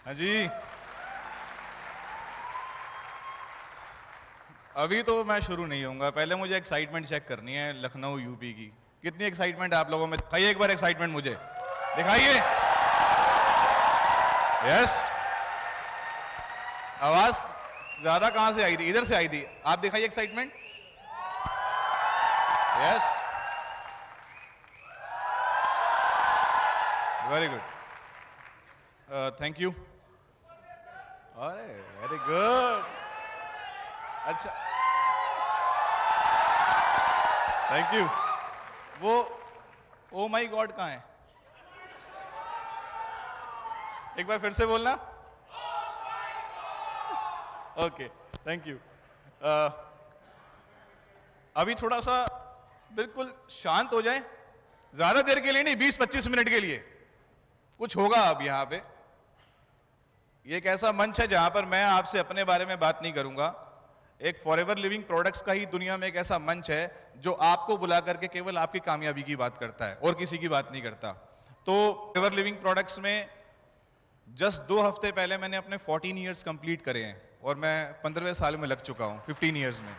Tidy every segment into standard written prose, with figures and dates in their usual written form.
हाँ जी, अभी तो मैं शुरू नहीं होऊंगा। पहले मुझे एक्साइटमेंट चेक करनी है लखनऊ यूपी की। कितनी एक्साइटमेंट है आप लोगों में? दिखाइए एक बार एक्साइटमेंट, मुझे दिखाइए। यस, आवाज ज्यादा कहां से आई थी? इधर से आई थी। आप दिखाइए excitement. Yes, very good, thank you. अरे वेरी गुड, अच्छा, थैंक यू। वो ओ माई गॉड कहाँ है? एक बार फिर से बोलना। Okay, thank you. अभी थोड़ा सा बिल्कुल शांत हो जाए, ज्यादा देर के लिए नहीं, 20-25 मिनट के लिए कुछ होगा अब यहाँ पे। ये एक ऐसा मंच है जहां पर मैं आपसे अपने बारे में बात नहीं करूंगा। एक फॉरएवर लिविंग प्रोडक्ट्स का ही दुनिया में एक ऐसा मंच है जो आपको बुला करके केवल आपकी कामयाबी की बात करता है और किसी की बात नहीं करता। तो फॉरएवर लिविंग प्रोडक्ट्स में जस्ट 2 हफ्ते पहले मैंने अपने 14 ईयर्स कंप्लीट करे हैं और मैं 15वें साल में लग चुका हूं, 15 ईयर्स में।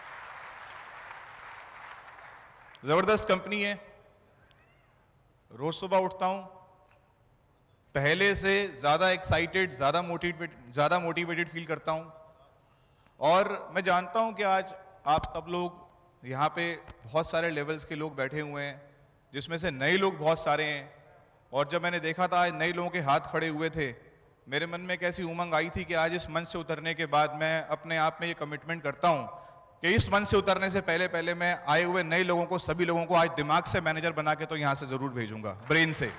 जबरदस्त कंपनी है। रोज सुबह उठता हूं, पहले से ज्यादा एक्साइटेड, ज्यादा मोटिवेटेड फील करता हूं। और मैं जानता हूं कि आज आप सब लोग यहाँ पे बहुत सारे लेवल्स के लोग बैठे हुए हैं, जिसमें से नए लोग बहुत सारे हैं। और जब मैंने देखा था आज नए लोगों के हाथ खड़े हुए थे, मेरे मन में एक ऐसी उमंग आई थी कि आज इस मंच से उतरने के बाद मैं अपने आप में ये कमिटमेंट करता हूं कि इस मंच से उतरने से पहले मैं आए हुए नए लोगों को, सभी लोगों को आज दिमाग से मैनेजर बना के तो यहाँ से जरूर भेजूंगा, ब्रेन से।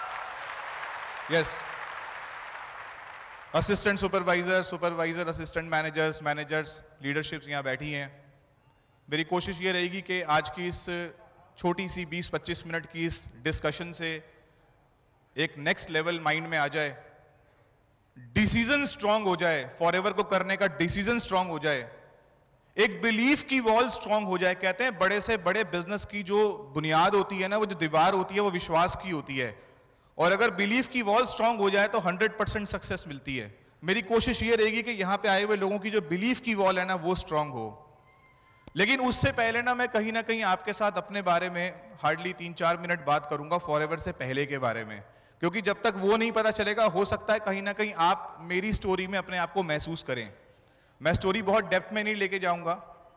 Yes, assistant supervisor, assistant managers, leaderships यहाँ बैठी हैं। मेरी कोशिश ये रहेगी कि आज की इस छोटी सी 20-25 मिनट की इस डिस्कशन से एक नेक्स्ट लेवल माइंड में आ जाए, डिसीजन स्ट्रांग हो जाए, फॉरएवर को करने का डिसीजन स्ट्रांग हो जाए, एक बिलीफ की वॉल स्ट्रांग हो जाए। कहते हैं बड़े से बड़े बिजनेस की जो बुनियाद होती है ना, वो जो दीवार होती है, वो विश्वास की होती है। और अगर बिलीफ की वॉल स्ट्रांग हो जाए तो 100% सक्सेस मिलती है। मेरी कोशिश ये रहेगी कि यहां पे आए हुए लोगों की जो बिलीफ की वॉल है ना, वो स्ट्रांग हो। लेकिन उससे पहले ना कहीं आपके साथ अपने बारे में हार्डली 3-4 मिनट बात करूंगा, फॉरएवर से पहले के बारे में। क्योंकि जब तक वो नहीं पता चलेगा, हो सकता है कहीं ना कहीं आप मेरी स्टोरी में अपने आप को महसूस करें। मैं स्टोरी बहुत डेप्थ में नहीं लेके जाऊंगा।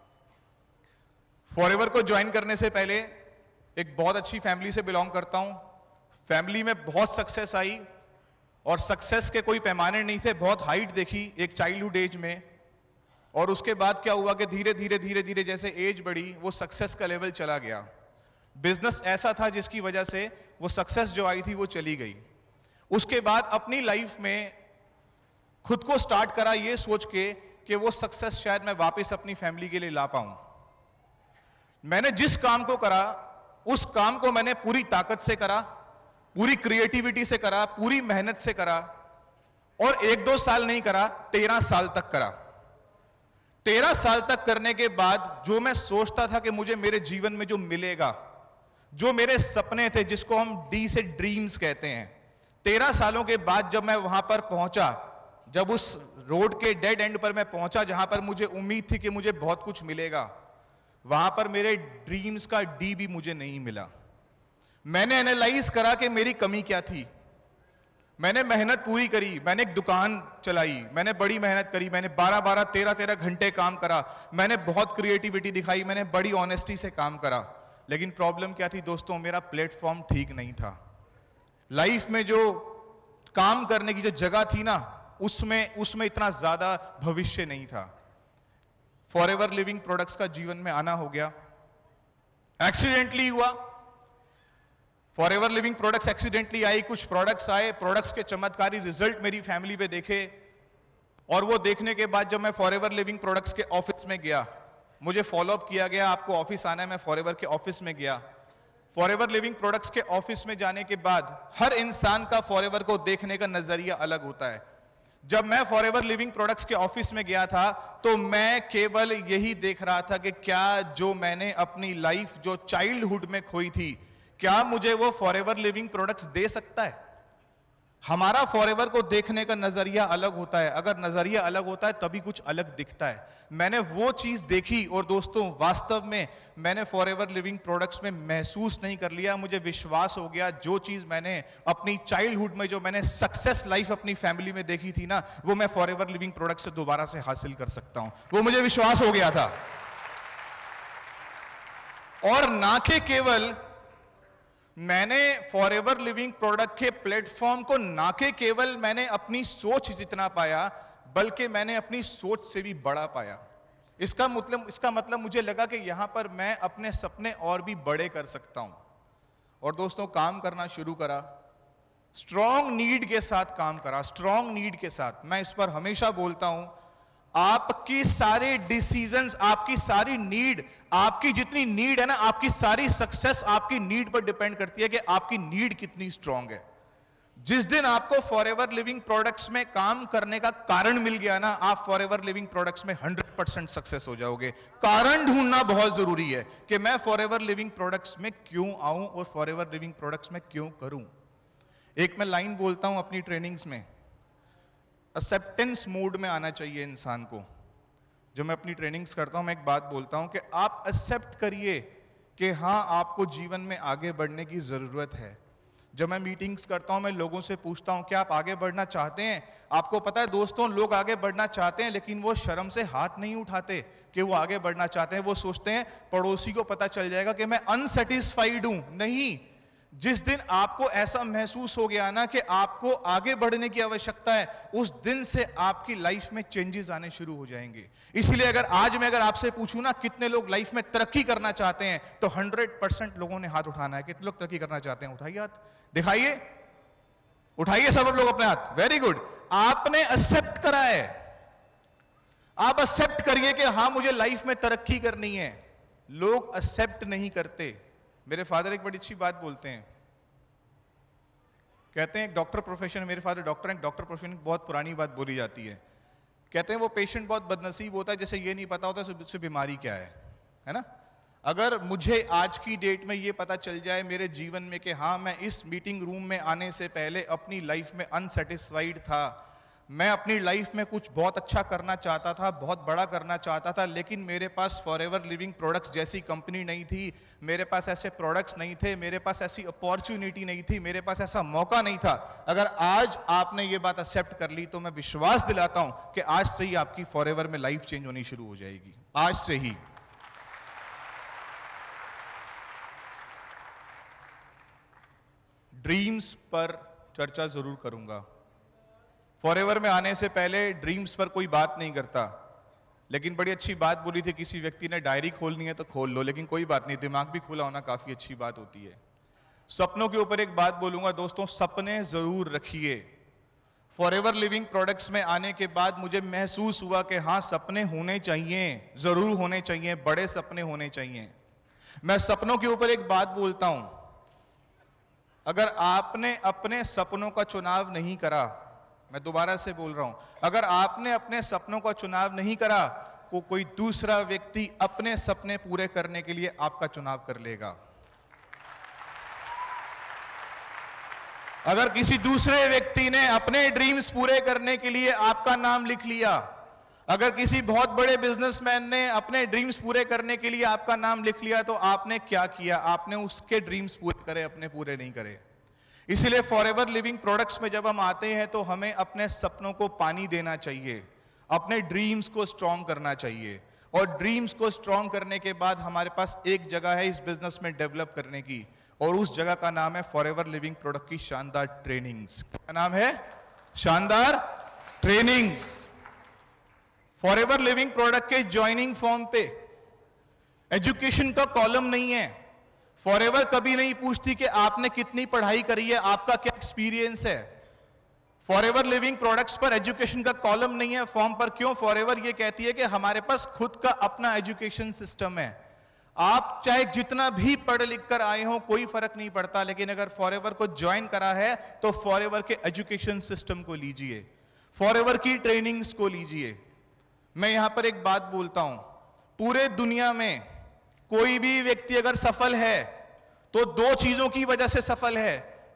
फॉरएवर को ज्वाइन करने से पहले एक बहुत अच्छी फैमिली से बिलोंग करता हूं। फैमिली में बहुत सक्सेस आई और सक्सेस के कोई पैमाने नहीं थे। बहुत हाइट देखी एक चाइल्डहुड एज में, और उसके बाद क्या हुआ कि धीरे धीरे जैसे एज बढ़ी, वो सक्सेस का लेवल चला गया। बिजनेस ऐसा था जिसकी वजह से वो सक्सेस जो आई थी वो चली गई। उसके बाद अपनी लाइफ में खुद को स्टार्ट करा ये सोच के कि वो सक्सेस शायद मैं वापस अपनी फैमिली के लिए ला पाऊं। मैंने जिस काम को करा, उस काम को मैंने पूरी ताकत से करा, पूरी क्रिएटिविटी से करा, पूरी मेहनत से करा। और 1-2 साल नहीं करा, 13 साल तक करा। 13 साल तक करने के बाद जो मैं सोचता था कि मुझे मेरे जीवन में जो मिलेगा, जो मेरे सपने थे, जिसको हम डी से ड्रीम्स कहते हैं, 13 सालों के बाद जब मैं वहां पर पहुंचा, जब उस रोड के डेड एंड पर मैं पहुंचा जहां पर मुझे उम्मीद थी कि मुझे बहुत कुछ मिलेगा, वहां पर मेरे ड्रीम्स का डी भी मुझे नहीं मिला। मैंने एनालाइज करा कि मेरी कमी क्या थी। मैंने मेहनत पूरी करी, मैंने एक दुकान चलाई, मैंने बड़ी मेहनत करी, मैंने 12-12, 13-13 घंटे काम करा, मैंने बहुत क्रिएटिविटी दिखाई, मैंने बड़ी ऑनेस्टी से काम करा। लेकिन प्रॉब्लम क्या थी दोस्तों? मेरा प्लेटफॉर्म ठीक नहीं था। लाइफ में जो काम करने की जो जगह थी ना, उसमें इतना ज्यादा भविष्य नहीं था। फॉरएवर लिविंग प्रोडक्ट्स का जीवन में आना हो गया, एक्सीडेंटली हुआ। फॉरएवर लिविंग प्रोडक्ट्स एक्सीडेंटली आई, कुछ प्रोडक्ट्स आए, प्रोडक्ट्स के चमत्कारी रिजल्ट मेरी फैमिली पे देखे। और वो देखने के बाद जब मैं फॉरएवर लिविंग प्रोडक्ट्स के ऑफिस में गया, मुझे फॉलोअप किया गया, आपको ऑफिस आना है। मैं फॉरएवर के ऑफिस में गया। फॉरएवर लिविंग प्रोडक्ट्स के ऑफिस में जाने के बाद हर इंसान का फॉरएवर को देखने का नजरिया अलग होता है। जब मैं फॉरएवर लिविंग प्रोडक्ट्स के ऑफिस में गया था तो मैं केवल यही देख रहा था कि क्या जो मैंने अपनी लाइफ जो चाइल्डहुड में खोई थी, क्या मुझे वो फॉरएवर लिविंग प्रोडक्ट्स दे सकता है? हमारा फॉरएवर को देखने का नजरिया अलग होता है। अगर नजरिया अलग होता है तभी कुछ अलग दिखता है। मैंने वो चीज देखी और दोस्तों वास्तव में मैंने फॉरएवर लिविंग प्रोडक्ट्स में महसूस नहीं कर लिया। मुझे विश्वास हो गया जो चीज मैंने अपनी चाइल्डहुड में, जो मैंने सक्सेस लाइफ अपनी फैमिली में देखी थी ना, वो मैं फॉरएवर लिविंग प्रोडक्ट से दोबारा से हासिल कर सकता हूं। वो मुझे विश्वास हो गया था। और ना के केवल मैंने फॉरएवर लिविंग प्रोडक्ट के प्लेटफॉर्म को ना के केवल मैंने अपनी सोच जितना पाया, बल्कि मैंने अपनी सोच से भी बड़ा पाया। इसका मतलब मुझे लगा कि यहां पर मैं अपने सपने और भी बड़े कर सकता हूं। और दोस्तों काम करना शुरू करा, स्ट्रॉन्ग नीड के साथ काम करा, स्ट्रॉन्ग नीड के साथ। मैं इस पर हमेशा बोलता हूं, आपकी सारे डिसीजंस, आपकी सारी नीड, आपकी जितनी नीड है ना, आपकी सारी सक्सेस आपकी नीड पर डिपेंड करती है कि आपकी नीड कितनी स्ट्रांग है। जिस दिन आपको फॉरएवर लिविंग प्रोडक्ट्स में काम करने का कारण मिल गया ना, आप फॉरएवर लिविंग प्रोडक्ट्स में 100% सक्सेस हो जाओगे। कारण ढूंढना बहुत जरूरी है कि मैं फॉरएवर लिविंग प्रोडक्ट्स में क्यों आऊं और फॉरएवर लिविंग प्रोडक्ट्स में क्यों करूं। एक मैं लाइन बोलता हूं अपनी ट्रेनिंग्स में, एक्सेप्टेंस मोड में आना चाहिए इंसान को। जब मैं अपनी ट्रेनिंग्स करता हूं, मैं एक बात बोलता हूं कि आप एक्सेप्ट करिए कि हां आपको जीवन में आगे बढ़ने की जरूरत है। जब मैं मीटिंग्स करता हूं, मैं लोगों से पूछता हूं क्या आप आगे बढ़ना चाहते हैं। आपको पता है दोस्तों, लोग आगे बढ़ना चाहते हैं लेकिन वो शर्म से हाथ नहीं उठाते कि वो आगे बढ़ना चाहते हैं। वो सोचते हैं पड़ोसी को पता चल जाएगा कि मैं अनसेटिस्फाइड हूं। नहीं, जिस दिन आपको ऐसा महसूस हो गया ना कि आपको आगे बढ़ने की आवश्यकता है, उस दिन से आपकी लाइफ में चेंजेस आने शुरू हो जाएंगे। इसलिए अगर आपसे पूछूं ना कितने लोग लाइफ में तरक्की करना चाहते हैं, तो 100% लोगों ने हाथ उठाना है। कितने लोग तरक्की करना चाहते हैं? उठाइए हाथ, दिखाइए, उठाइए सब लोग अपने हाथ। Very good. आपने एक्सेप्ट करा है, आप एक्सेप्ट करिए कि हां मुझे लाइफ में तरक्की करनी है। लोग एक्सेप्ट नहीं करते। मेरे फादर एक बड़ी अच्छी बात बोलते हैं, कहते हैं एक डॉक्टर प्रोफेशन, मेरे फादर डॉक्टर हैं, डॉक्टर प्रोफेशन बहुत पुरानी बात बोली जाती है। कहते हैं वो पेशेंट बहुत बदनसीब होता है जिसे ये नहीं पता होता उससे बीमारी क्या है ना। अगर मुझे आज की डेट में ये पता चल जाए मेरे जीवन में कि हाँ मैं इस मीटिंग रूम में आने से पहले अपनी लाइफ में अनसेटिस्फाइड था, मैं अपनी लाइफ में कुछ बहुत अच्छा करना चाहता था, बहुत बड़ा करना चाहता था, लेकिन मेरे पास फॉरएवर लिविंग प्रोडक्ट्स जैसी कंपनी नहीं थी, मेरे पास ऐसे प्रोडक्ट्स नहीं थे, मेरे पास ऐसी अपॉर्चुनिटी नहीं थी, मेरे पास ऐसा मौका नहीं था। अगर आज आपने ये बात एक्सेप्ट कर ली तो मैं विश्वास दिलाता हूं कि आज से ही आपकी फॉरएवर में लाइफ चेंज होनी शुरू हो जाएगी। आज से ही। ड्रीम्स पर चर्चा जरूर करूंगा। फॉरएवर में आने से पहले ड्रीम्स पर कोई बात नहीं करता, लेकिन बड़ी अच्छी बात बोली थी किसी व्यक्ति ने, डायरी खोलनी है तो खोल लो, लेकिन कोई बात नहीं, दिमाग भी खुला होना काफी अच्छी बात होती है। सपनों के ऊपर एक बात बोलूंगा दोस्तों, सपने जरूर रखिए। फॉरएवर लिविंग प्रोडक्ट्स में आने के बाद मुझे महसूस हुआ कि हाँ सपने होने चाहिए, जरूर होने चाहिए, बड़े सपने होने चाहिए। मैं सपनों के ऊपर एक बात बोलता हूं, अगर आपने अपने सपनों का चुनाव नहीं करा, मैं दोबारा से बोल रहा हूं, अगर आपने अपने सपनों का चुनाव नहीं करा, कोई दूसरा व्यक्ति अपने सपने पूरे करने के लिए आपका चुनाव कर लेगा। अगर किसी दूसरे व्यक्ति ने अपने ड्रीम्स पूरे करने के लिए आपका नाम लिख लिया, अगर किसी बहुत बड़े बिजनेसमैन ने अपने ड्रीम्स पूरे करने के लिए आपका नाम लिख लिया, तो आपने क्या किया? आपने उसके ड्रीम्स पूरे करे, अपने पूरे नहीं करे। इसलिए फॉरएवर लिविंग प्रोडक्ट्स में जब हम आते हैं तो हमें अपने सपनों को पानी देना चाहिए, अपने ड्रीम्स को स्ट्रॉन्ग करना चाहिए। और ड्रीम्स को स्ट्रॉन्ग करने के बाद हमारे पास एक जगह है इस बिजनेस में डेवलप करने की, और उस जगह का नाम है फॉरएवर लिविंग प्रोडक्ट की शानदार ट्रेनिंग्स। क्या नाम है? शानदार ट्रेनिंग्स। फॉरएवर लिविंग प्रोडक्ट के ज्वाइनिंग फॉर्म पे एजुकेशन का कॉलम नहीं है। फॉरएवर कभी नहीं पूछती कि आपने कितनी पढ़ाई करी है, आपका क्या एक्सपीरियंस है। फॉरएवर लिविंग प्रोडक्ट्स पर एजुकेशन का कॉलम नहीं है फॉर्म पर। क्यों? फॉरएवर ये कहती है कि हमारे पास खुद का अपना एजुकेशन सिस्टम है। आप चाहे जितना भी पढ़ लिख कर आए हो कोई फर्क नहीं पड़ता, लेकिन अगर फॉरएवर को ज्वाइन करा है तो फॉरएवर के एजुकेशन सिस्टम को लीजिए, फॉरएवर की ट्रेनिंग्स को लीजिए। मैं यहां पर एक बात बोलता हूं, पूरे दुनिया में कोई भी व्यक्ति अगर सफल है तो दो चीजों की वजह से सफल है।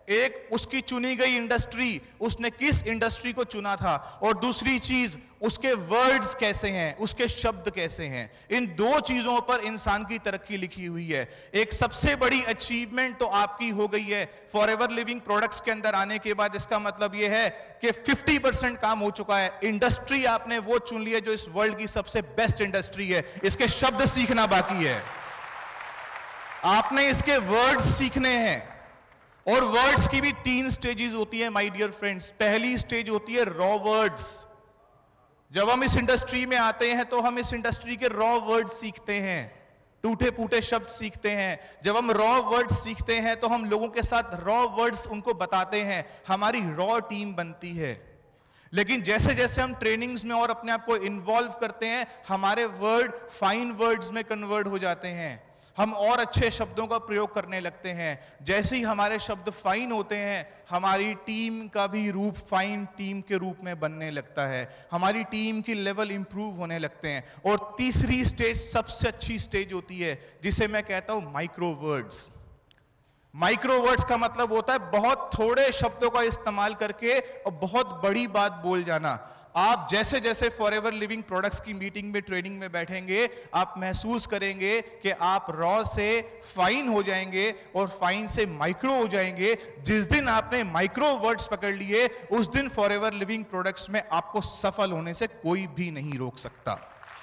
एक उसकी चुनी गई इंडस्ट्री, उसने किस इंडस्ट्री को चुना था, और दूसरी चीज उसके वर्ड्स कैसे हैं, उसके शब्द कैसे हैं। इन दो चीजों पर इंसान की तरक्की लिखी हुई है। एक सबसे बड़ी अचीवमेंट तो आपकी हो गई है फॉरएवर लिविंग प्रोडक्ट्स के अंदर आने के बाद। इसका मतलब यह है कि 50% काम हो चुका है। इंडस्ट्री आपने वो चुन ली है जो इस वर्ल्ड की सबसे बेस्ट इंडस्ट्री है। इसके शब्द सीखना बाकी है, आपने इसके वर्ड्स सीखने हैं। और वर्ड्स की भी 3 स्टेजेस होती है माय डियर फ्रेंड्स। पहली स्टेज होती है रॉ वर्ड्स। जब हम इस इंडस्ट्री में आते हैं तो हम इस इंडस्ट्री के रॉ वर्ड्स सीखते हैं, टूटे फूटे शब्द सीखते हैं। जब हम रॉ वर्ड्स सीखते हैं तो हम लोगों के साथ रॉ वर्ड्स उनको बताते हैं, हमारी रॉ टीम बनती है। लेकिन जैसे जैसे हम ट्रेनिंग्स में और अपने आप को इन्वॉल्व करते हैं, हमारे वर्ड फाइन वर्ड्स में कन्वर्ट हो जाते हैं, हम और अच्छे शब्दों का प्रयोग करने लगते हैं। जैसे ही हमारे शब्द फाइन होते हैं, हमारी टीम का भी रूप फाइन टीम के रूप में बनने लगता है, हमारी टीम की लेवल इंप्रूव होने लगते हैं। और तीसरी स्टेज सबसे अच्छी स्टेज होती है, जिसे मैं कहता हूं माइक्रो वर्ड्स। माइक्रो वर्ड्स का मतलब होता है बहुत थोड़े शब्दों का इस्तेमाल करके और बहुत बड़ी बात बोल जाना। आप जैसे जैसे फॉरएवर लिविंग प्रोडक्ट्स की मीटिंग में, ट्रेनिंग में बैठेंगे, आप महसूस करेंगे कि आप रॉ से फाइन हो जाएंगे और फाइन से माइक्रो हो जाएंगे। जिस दिन आपने माइक्रो वर्ड्स पकड़ लिए, उस दिन फॉरएवर लिविंग प्रोडक्ट्स में आपको सफल होने से कोई भी नहीं रोक सकता।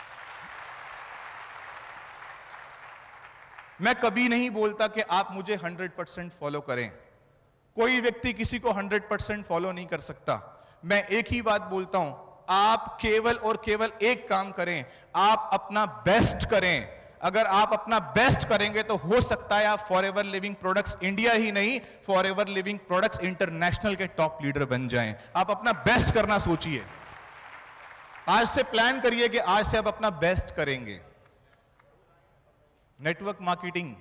मैं कभी नहीं बोलता कि आप मुझे 100% फॉलो करें। कोई व्यक्ति किसी को 100% फॉलो नहीं कर सकता। मैं एक ही बात बोलता हूं, आप केवल और केवल एक काम करें, आप अपना बेस्ट करें। अगर आप अपना बेस्ट करेंगे तो हो सकता है आप फॉरएवर लिविंग प्रोडक्ट्स इंडिया ही नहीं, फॉरएवर लिविंग प्रोडक्ट्स इंटरनेशनल के टॉप लीडर बन जाएं। आप अपना बेस्ट करना सोचिए, आज से प्लान करिए कि आज से आप अपना बेस्ट करेंगे। नेटवर्क मार्केटिंग,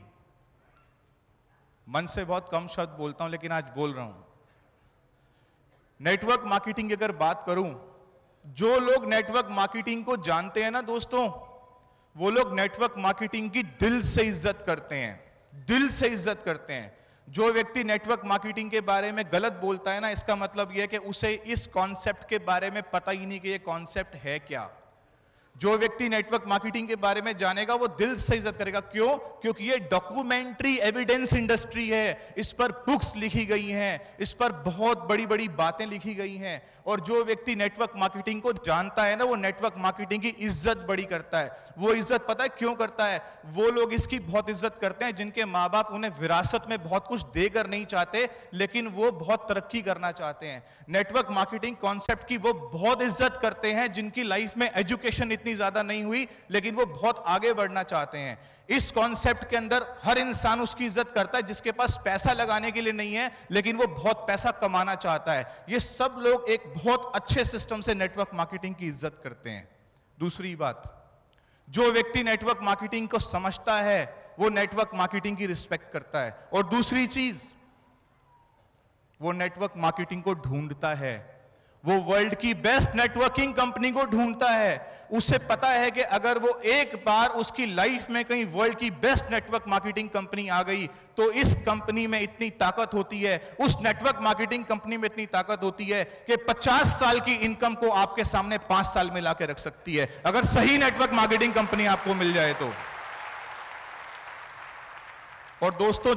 मन से बहुत कम शब्द बोलता हूं लेकिन आज बोल रहा हूं। नेटवर्क मार्केटिंग की अगर बात करूं, जो लोग नेटवर्क मार्केटिंग को जानते हैं ना दोस्तों, वो लोग नेटवर्क मार्केटिंग की दिल से इज्जत करते हैं, दिल से इज्जत करते हैं। जो व्यक्ति नेटवर्क मार्केटिंग के बारे में गलत बोलता है ना, इसका मतलब यह है कि उसे इस कॉन्सेप्ट के बारे में पता ही नहीं कि यह कॉन्सेप्ट है क्या। जो व्यक्ति नेटवर्क मार्केटिंग के बारे में जानेगा वो दिल से इज्जत करेगा। क्यों? क्योंकि ये डॉक्यूमेंट्री एविडेंस इंडस्ट्री है, इस पर बुक्स लिखी गई हैं, इस पर बहुत बड़ी बड़ी बातें लिखी गई हैं। और जो व्यक्ति नेटवर्क मार्केटिंग को जानता है ना, वो नेटवर्क मार्केटिंग की इज्जत बड़ी करता है। वो इज्जत पता है क्यों करता है? वो लोग इसकी बहुत इज्जत करते हैं जिनके माँ बाप उन्हें विरासत में बहुत कुछ देकर नहीं चाहते, लेकिन वो बहुत तरक्की करना चाहते हैं। नेटवर्क मार्केटिंग कॉन्सेप्ट की वो बहुत इज्जत करते हैं जिनकी लाइफ में एजुकेशन इतनी ज्यादा नहीं हुई, लेकिन वो बहुत आगे बढ़ना चाहते हैं। इस कॉन्सेप्ट के अंदर हर इंसान उसकी इज्जत करता है जिसके पास पैसा लगाने के लिए नहीं है, लेकिन वो बहुत पैसा कमाना चाहता है। ये सब लोग एक बहुत अच्छे सिस्टम से नेटवर्क मार्केटिंग की इज्जत करते हैं। दूसरी बात, जो व्यक्ति नेटवर्क मार्केटिंग को समझता है वो नेटवर्क मार्केटिंग की रिस्पेक्ट करता है। और दूसरी चीज, वो नेटवर्क मार्केटिंग को ढूंढता है, वो वर्ल्ड की बेस्ट नेटवर्किंग कंपनी को ढूंढता है। उसे पता है कि अगर वो एक बार उसकी लाइफ में कहीं वर्ल्ड की बेस्ट नेटवर्क मार्केटिंग कंपनी आ गई तो इस कंपनी में इतनी ताकत होती है, उस नेटवर्क मार्केटिंग कंपनी में इतनी ताकत होती है कि 50 साल की इनकम को आपके सामने 5 साल में लाके रख सकती है, अगर सही नेटवर्क मार्केटिंग कंपनी आपको मिल जाए तो। और दोस्तों,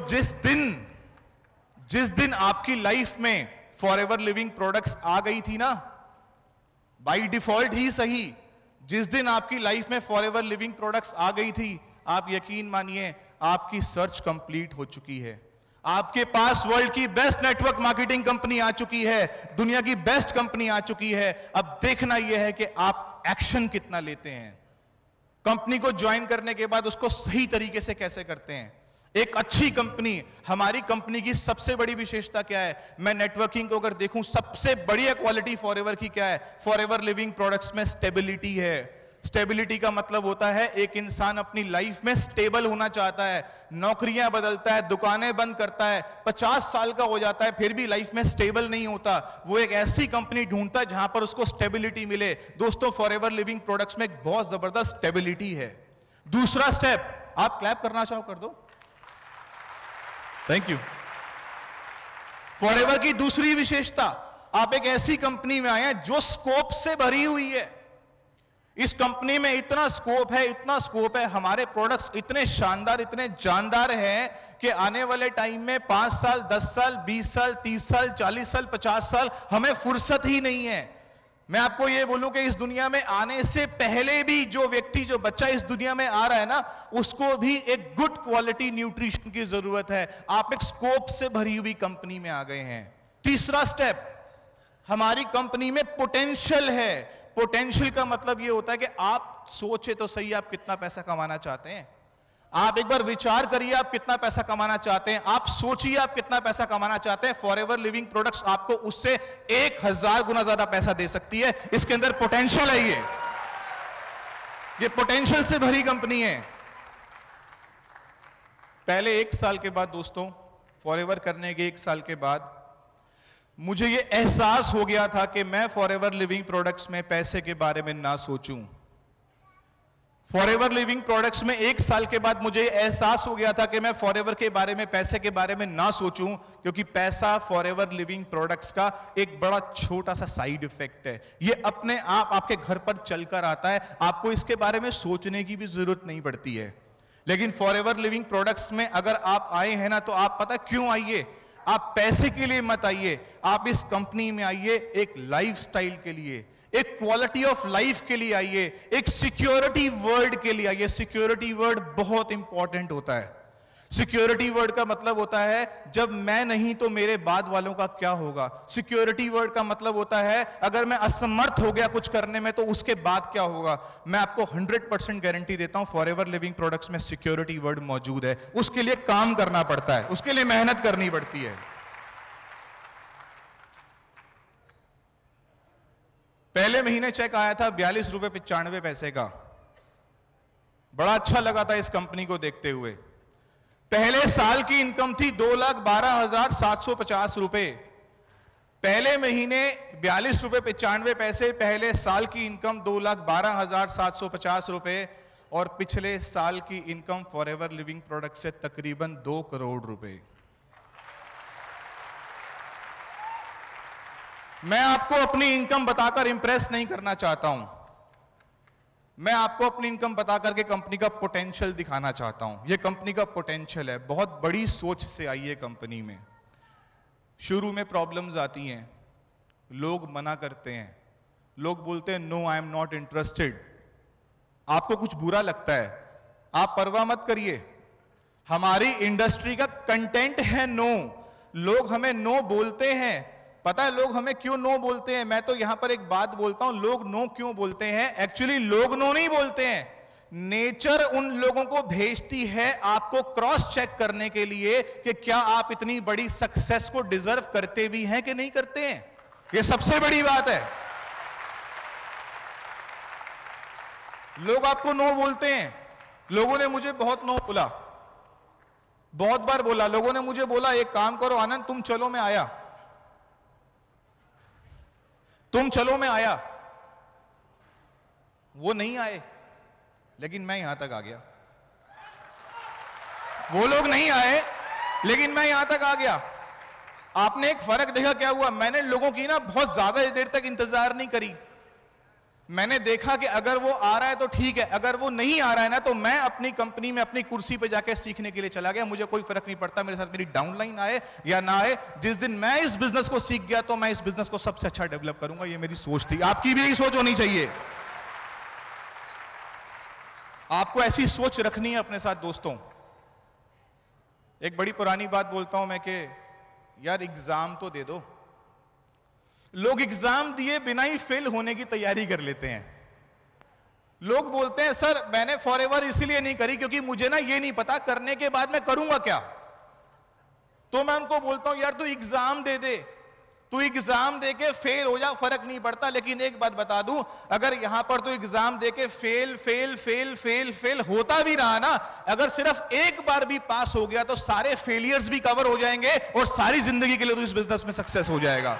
जिस दिन आपकी लाइफ में फॉरएवर लिविंग प्रोडक्ट्स आ गई थी ना, बाय डिफॉल्ट ही सही, जिस दिन आपकी लाइफ में फॉरएवर लिविंग प्रोडक्ट्स आ गई थी, आप यकीन मानिए आपकी सर्च कंप्लीट हो चुकी है। आपके पास वर्ल्ड की बेस्ट नेटवर्क मार्केटिंग कंपनी आ चुकी है, दुनिया की बेस्ट कंपनी आ चुकी है। अब देखना यह है कि आप एक्शन कितना लेते हैं। कंपनी को ज्वाइन करने के बाद उसको सही तरीके से कैसे करते हैं। एक अच्छी कंपनी, हमारी कंपनी की सबसे बड़ी विशेषता क्या है? मैं नेटवर्किंग को अगर देखूं, सबसे बढ़िया क्वालिटी फॉरएवर की क्या है? फॉरएवर लिविंग प्रोडक्ट्स में स्टेबिलिटी है। स्टेबिलिटी का मतलब होता है एक इंसान अपनी लाइफ में स्टेबल होना चाहता है, नौकरियां बदलता है, दुकानें बंद करता है, 50 साल का हो जाता है फिर भी लाइफ में स्टेबल नहीं होता। वो एक ऐसी कंपनी ढूंढता है जहां पर उसको स्टेबिलिटी मिले। दोस्तों, फॉरएवर लिविंग प्रोडक्ट्स में एक बहुत जबरदस्त स्टेबिलिटी है। दूसरा स्टेप, आप क्लैप करना चाहो कर दो, थैंक यू। फॉरएवर की दूसरी विशेषता, आप एक ऐसी कंपनी में आए हैं जो स्कोप से भरी हुई है। इस कंपनी में इतना स्कोप है, इतना स्कोप है, हमारे प्रोडक्ट्स इतने शानदार, इतने जानदार हैं कि आने वाले टाइम में 5 साल, 10 साल, 20 साल, 30 साल, 40 साल, 50 साल हमें फुर्सत ही नहीं है। मैं आपको यह बोलूं कि इस दुनिया में आने से पहले भी जो व्यक्ति, जो बच्चा इस दुनिया में आ रहा है ना, उसको भी एक गुड क्वालिटी न्यूट्रिशन की जरूरत है। आप एक स्कोप से भरी हुई कंपनी में आ गए हैं। तीसरा स्टेप, हमारी कंपनी में पोटेंशियल है। पोटेंशियल का मतलब यह होता है कि आप सोचे तो सही, आप कितना पैसा कमाना चाहते हैं। आप एक बार विचार करिए आप कितना पैसा कमाना चाहते हैं, आप सोचिए आप कितना पैसा कमाना चाहते हैं। फॉरएवर लिविंग प्रोडक्ट्स आपको उससे 1000 गुना ज्यादा पैसा दे सकती है। इसके अंदर पोटेंशियल है। ये पोटेंशियल से भरी कंपनी है। पहले 1 साल के बाद दोस्तों, फॉरएवर करने के 1 साल के बाद मुझे ये एहसास हो गया था कि मैं फॉरएवर लिविंग प्रोडक्ट्स में पैसे के बारे में ना सोचूं। फॉरएवर लिविंग प्रोडक्ट्स में 1 साल के बाद मुझे एहसास हो गया था कि मैं फॉरएवर के बारे में, पैसे के बारे में ना सोचूं, क्योंकि पैसा फॉरएवर लिविंग प्रोडक्ट्स का एक बड़ा छोटा सा साइड इफेक्ट है। ये अपने आप आपके घर पर चलकर आता है, आपको इसके बारे में सोचने की भी जरूरत नहीं पड़ती है। लेकिन फॉरएवर लिविंग प्रोडक्ट्स में अगर आप आए हैं ना, तो आप पता क्यों आइए, आप पैसे के लिए मत आइए, आप इस कंपनी में आइए एक लाइफस्टाइल के लिए, एक क्वालिटी ऑफ लाइफ के लिए आइए, एक सिक्योरिटी वर्ड के लिए आइए। सिक्योरिटी वर्ड बहुत इंपॉर्टेंट होता है। सिक्योरिटी वर्ड का मतलब होता है जब मैं नहीं तो मेरे बाद वालों का क्या होगा। सिक्योरिटी वर्ड का मतलब होता है अगर मैं असमर्थ हो गया कुछ करने में तो उसके बाद क्या होगा। मैं आपको 100% गारंटी देता हूं फॉरएवर लिविंग प्रोडक्ट्स में सिक्योरिटी वर्ड मौजूद है। उसके लिए काम करना पड़ता है, उसके लिए मेहनत करनी पड़ती है। पहले महीने चेक आया था 42 रुपए 95 पैसे का। बड़ा अच्छा लगा था इस कंपनी को देखते हुए। पहले साल की इनकम थी 2,12,750 रुपए। पहले महीने 42 रुपए 95 पैसे, पहले साल की इनकम 2,12,750 रुपए, और पिछले साल की इनकम फॉरएवर लिविंग प्रोडक्ट से तकरीबन 2 करोड़ रुपए। मैं आपको अपनी इनकम बताकर इंप्रेस नहीं करना चाहता हूं, मैं आपको अपनी इनकम बताकर के कंपनी का पोटेंशियल दिखाना चाहता हूं। यह कंपनी का पोटेंशियल है। बहुत बड़ी सोच से आई है कंपनी में। शुरू में प्रॉब्लम्स आती हैं, लोग मना करते हैं, लोग बोलते हैं no I am not interested. आपको कुछ बुरा लगता है, आप परवाह मत करिए। हमारी इंडस्ट्री का कंटेंट है नो। लोग हमें नो बोलते हैं। पता है लोग हमें क्यों नो बोलते हैं? मैं तो यहां पर एक बात बोलता हूं, लोग नो क्यों बोलते हैं? एक्चुअली लोग नो नहीं बोलते हैं, नेचर उन लोगों को भेजती है आपको क्रॉस चेक करने के लिए कि क्या आप इतनी बड़ी सक्सेस को डिजर्व करते भी हैं कि नहीं करते हैं। यह सबसे बड़ी बात है। लोग आपको नो बोलते हैं। लोगों ने मुझे बहुत नो बोला, बहुत बार बोला। लोगों ने मुझे बोला एक काम करो आनंद, तुम चलो मैं आया, तुम चलो मैं आया। वो नहीं आए, लेकिन मैं यहां तक आ गया। वो लोग नहीं आए, लेकिन मैं यहां तक आ गया। आपने एक फर्क देखा क्या हुआ? मैंने लोगों की ना बहुत ज्यादा देर तक इंतजार नहीं करी। मैंने देखा कि अगर वो आ रहा है तो ठीक है, अगर वो नहीं आ रहा है ना तो मैं अपनी कंपनी में अपनी कुर्सी पे जाके सीखने के लिए चला गया। मुझे कोई फर्क नहीं पड़ता मेरे साथ मेरी डाउनलाइन आए या ना आए। जिस दिन मैं इस बिजनेस को सीख गया तो मैं इस बिजनेस को सबसे अच्छा डेवलप करूंगा। ये मेरी सोच थी। आपकी भी यही सोच होनी चाहिए। आपको ऐसी सोच रखनी है अपने साथ दोस्तों। एक बड़ी पुरानी बात बोलता हूं मैं कि यार एग्जाम तो दे दो। लोग एग्जाम दिए बिना ही फेल होने की तैयारी कर लेते हैं। लोग बोलते हैं सर मैंने फॉरएवर इसीलिए नहीं करी क्योंकि मुझे ना ये नहीं पता करने के बाद मैं करूंगा क्या। तो मैं उनको बोलता हूं यार तू एग्जाम दे दे, तू एग्जाम दे के फेल हो जा, फर्क नहीं पड़ता। लेकिन एक बात बता दूं, अगर यहां पर तू एग्जाम दे के fail fail fail fail fail होता भी रहा ना, अगर सिर्फ एक बार भी पास हो गया तो सारे फेलियर्स भी कवर हो जाएंगे और सारी जिंदगी के लिए तू इस बिजनेस में सक्सेस हो जाएगा।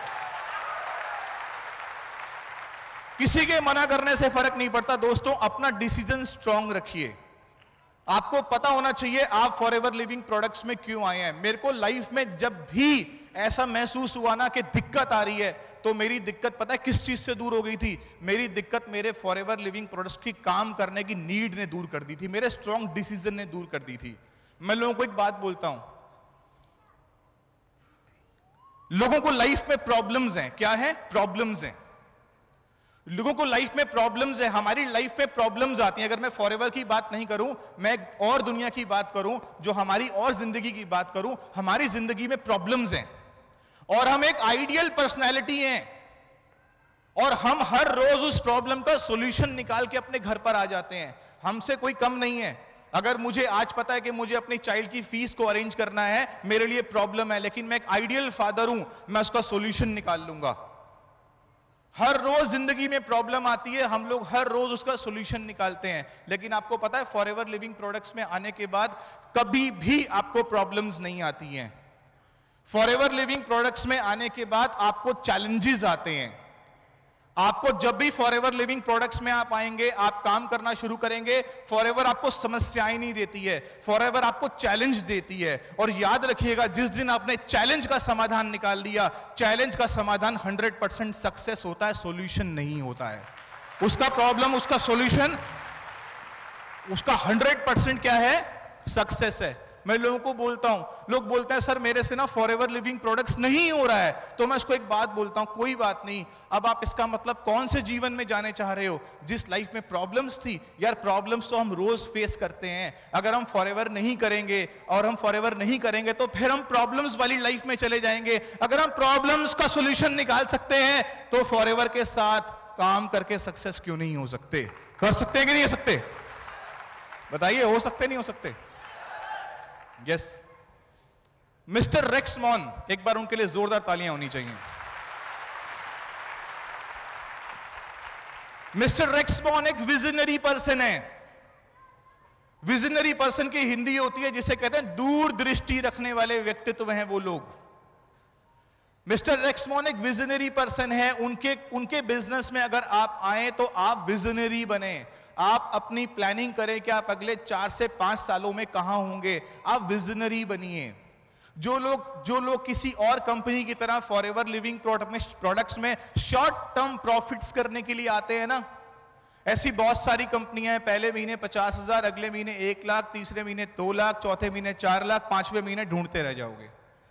किसी के मना करने से फर्क नहीं पड़ता दोस्तों। अपना डिसीजन स्ट्रांग रखिए। आपको पता होना चाहिए आप फॉरएवर लिविंग प्रोडक्ट्स में क्यों आए हैं। मेरे को लाइफ में जब भी ऐसा महसूस हुआ ना कि दिक्कत आ रही है, तो मेरी दिक्कत पता है किस चीज से दूर हो गई थी? मेरी दिक्कत मेरे फॉरएवर लिविंग प्रोडक्ट्स की काम करने की नीड ने दूर कर दी थी, मेरे स्ट्रॉन्ग डिसीजन ने दूर कर दी थी। मैं लोगों को एक बात बोलता हूं, लोगों को लाइफ में प्रॉब्लम्स हैं। क्या है? प्रॉब्लम्स हैं। लोगों को लाइफ में प्रॉब्लम्स है। हमारी लाइफ में प्रॉब्लम्स आती हैं। अगर मैं फॉरएवर की बात नहीं करूं, मैं एक और दुनिया की बात करूं, जो हमारी और जिंदगी की बात करूं, हमारी जिंदगी में प्रॉब्लम्स हैं और हम एक आइडियल पर्सनैलिटी हैं और हम हर रोज उस प्रॉब्लम का सॉल्यूशन निकाल के अपने घर पर आ जाते हैं। हमसे कोई कम नहीं है। अगर मुझे आज पता है कि मुझे अपनी चाइल्ड की फीस को अरेंज करना है, मेरे लिए प्रॉब्लम है, लेकिन मैं एक आइडियल फादर हूं, मैं उसका सॉल्यूशन निकाल लूंगा। हर रोज जिंदगी में प्रॉब्लम आती है, हम लोग हर रोज उसका सॉल्यूशन निकालते हैं। लेकिन आपको पता है फॉरएवर लिविंग प्रोडक्ट्स में आने के बाद कभी भी आपको प्रॉब्लम्स नहीं आती हैं। फॉरएवर लिविंग प्रोडक्ट्स में आने के बाद आपको चैलेंजेस आते हैं। आपको जब भी फॉरएवर लिविंग प्रोडक्ट्स में आप आएंगे, आप काम करना शुरू करेंगे, फॉरएवर आपको समस्याएं नहीं देती है, फॉरएवर आपको चैलेंज देती है। और याद रखिएगा, जिस दिन आपने चैलेंज का समाधान निकाल दिया, चैलेंज का समाधान 100% सक्सेस होता है, सॉल्यूशन नहीं होता है। उसका प्रॉब्लम, उसका सॉल्यूशन, उसका 100% क्या है? सक्सेस है। मैं लोगों को बोलता हूं, लोग बोलते हैं सर मेरे से ना फॉरएवर लिविंग प्रोडक्ट्स नहीं हो रहा है, तो मैं उसको एक बात बोलता हूं, कोई बात नहीं। अब आप इसका मतलब कौन से जीवन में जाने चाह रहे हो? जिस लाइफ में प्रॉब्लम्स थी, यार प्रॉब्लम्स तो हम रोज फेस करते हैं। अगर हम फॉरएवर नहीं करेंगे और हम फॉरएवर नहीं करेंगे तो फिर हम प्रॉब्लम्स वाली लाइफ में चले जाएंगे। अगर हम प्रॉब्लम्स का सोल्यूशन निकाल सकते हैं तो फॉरएवर के साथ काम करके सक्सेस क्यों नहीं हो सकते? कर सकते हैं कि नहीं हो सकते? बताइए, हो सकते नहीं हो सकते? यस। मिस्टर रेक्स मॉन, एक बार उनके लिए जोरदार तालियां होनी चाहिए। मिस्टर रेक्स मॉन एक विजनरी पर्सन है। विजनरी पर्सन की हिंदी होती है जिसे कहते हैं दूरदृष्टि रखने वाले व्यक्तित्व हैं वो लोग। मिस्टर रेक्स मॉन एक विजनरी पर्सन है। उनके बिजनेस में अगर आप आए तो आप विजनरी बने। आप अपनी प्लानिंग करें कि आप अगले 4 से 5 सालों में कहां होंगे। आप विजनरी बनिए। जो लोग किसी और कंपनी की तरह फॉरएवर लिविंग प्रोडक्ट्स में शॉर्ट टर्म प्रॉफिट्स करने के लिए आते हैं ना, ऐसी बहुत सारी कंपनियां हैं। पहले महीने 50,000, अगले महीने 1 लाख, तीसरे महीने 2 लाख, चौथे महीने 4 लाख, 5वें महीने ढूंढते रह जाओगे,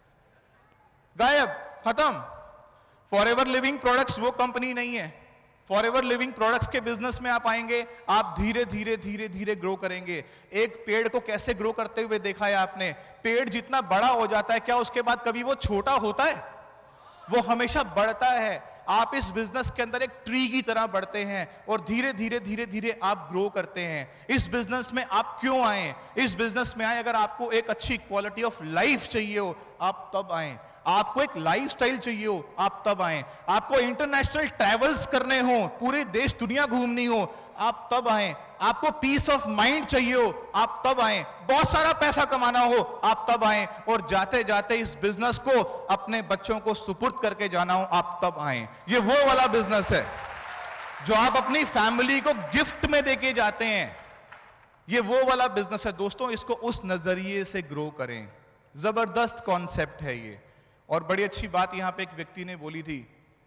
गायब, खत्म। फॉरएवर लिविंग प्रोडक्ट्स वो कंपनी नहीं है। फॉरएवर लिविंग प्रोडक्ट्स के बिजनेस में आप आएंगे, आप धीरे धीरे ग्रो करेंगे। एक पेड़ को कैसे ग्रो करते हुए देखा है आपने? पेड़ जितना बड़ा हो जाता है, क्या उसके बाद कभी वो छोटा होता है? वो हमेशा बढ़ता है। आप इस बिजनेस के अंदर एक ट्री की तरह बढ़ते हैं और धीरे धीरे आप ग्रो करते हैं। इस बिजनेस में आप क्यों आए? इस बिजनेस में आए अगर आपको एक अच्छी क्वालिटी ऑफ लाइफ चाहिए हो, आप तब आए। आपको एक लाइफस्टाइल चाहिए हो, आप तब आए। आपको इंटरनेशनल ट्रैवल्स करने हो, पूरे देश दुनिया घूमनी हो, आप तब आए। आपको पीस ऑफ माइंड चाहिए हो, आप तब आए। बहुत सारा पैसा कमाना हो, आप तब आए। और जाते जाते इस बिजनेस को अपने बच्चों को सुपुर्द करके जाना हो, आप तब आए। ये वो वाला बिजनेस है जो आप अपनी फैमिली को गिफ्ट में देके जाते हैं। ये वो वाला बिजनेस है दोस्तों। इसको उस नजरिए से ग्रो करें। जबरदस्त कॉन्सेप्ट है ये। और बड़ी अच्छी बात यहां पे एक व्यक्ति ने बोली थी,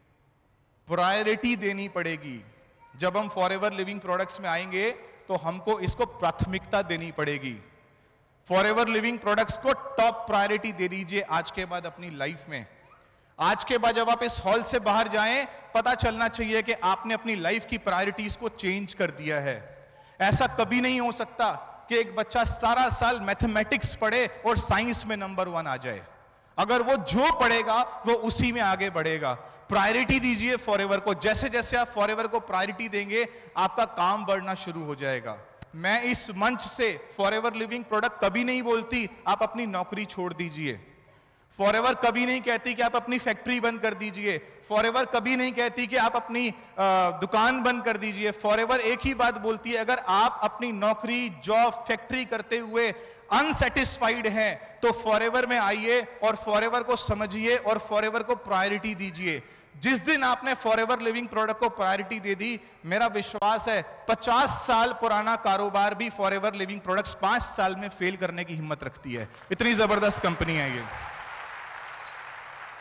प्रायोरिटी देनी पड़ेगी। जब हम फॉरएवर लिविंग प्रोडक्ट्स में आएंगे तो हमको इसको प्राथमिकता देनी पड़ेगी। फॉरएवर लिविंग प्रोडक्ट्स को टॉप प्रायोरिटी दे दीजिए आज के बाद अपनी लाइफ में। आज के बाद जब आप इस हॉल से बाहर जाएं, पता चलना चाहिए कि आपने अपनी लाइफ की प्रायोरिटीज को चेंज कर दिया है। ऐसा कभी नहीं हो सकता कि एक बच्चा सारा साल मैथमेटिक्स पढ़े और साइंस में नंबर 1 आ जाए। अगर वो जो पढ़ेगा वो उसी में आगे बढ़ेगा। प्रायोरिटी दीजिए फॉरएवर को। जैसे जैसे आप फॉरएवर को प्रायोरिटी देंगे, आपका काम बढ़ना शुरू हो जाएगा। मैं इस मंच से फॉरएवर लिविंग प्रोडक्ट कभी नहीं बोलती आप अपनी नौकरी छोड़ दीजिए। फॉरएवर कभी नहीं कहती कि आप अपनी फैक्ट्री बंद कर दीजिए। फॉरएवर कभी नहीं कहती कि आप अपनी दुकान बंद कर दीजिए। फॉरएवर एक ही बात बोलती है, अगर आप अपनी नौकरी, जॉब, फैक्ट्री करते हुए अनसेटिस्फाइड हैं तो फॉरएवर में आइए और फॉरएवर को समझिए और फॉरएवर को प्रायोरिटी दीजिए। जिस दिन आपने फॉरएवर लिविंग प्रोडक्ट को प्रायोरिटी दे दी, मेरा विश्वास है 50 साल पुराना कारोबार भी फॉरएवर लिविंग प्रोडक्ट्स 5 साल में फेल करने की हिम्मत रखती है। इतनी जबरदस्त कंपनी है ये।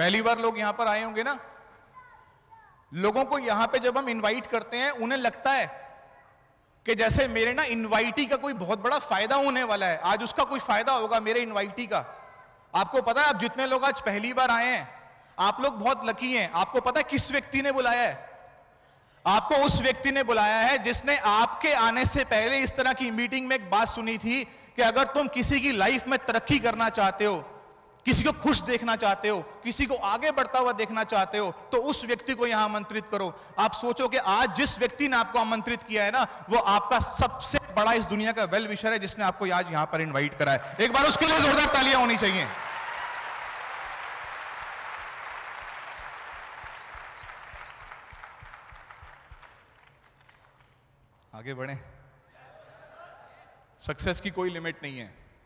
पहली बार लोग यहां पर आए होंगे ना, लोगों को यहां पे जब हम इनवाइट करते हैं उन्हें लगता है कि जैसे मेरे ना इनवाइटी का कोई बहुत बड़ा फायदा होने वाला है, आज उसका कोई फायदा होगा मेरे इनवाइटी का। आपको पता है आप जितने लोग आज पहली बार आए हैं, आप लोग बहुत लकी हैं। आपको पता है किस व्यक्ति ने बुलाया है? आपको उस व्यक्ति ने बुलाया है जिसने आपके आने से पहले इस तरह की मीटिंग में एक बात सुनी थी कि अगर तुम किसी की लाइफ में तरक्की करना चाहते हो, किसी को खुश देखना चाहते हो, किसी को आगे बढ़ता हुआ देखना चाहते हो, तो उस व्यक्ति को यहां आमंत्रित करो। आप सोचो कि आज जिस व्यक्ति ने आपको आमंत्रित किया है ना, वो आपका सबसे बड़ा इस दुनिया का वेल विशर है जिसने आपको आज यहां पर इनवाइट करा है। एक बार उसके लिए जोरदार तालियां होनी चाहिए। आगे बढ़े। सक्सेस की कोई लिमिट नहीं है।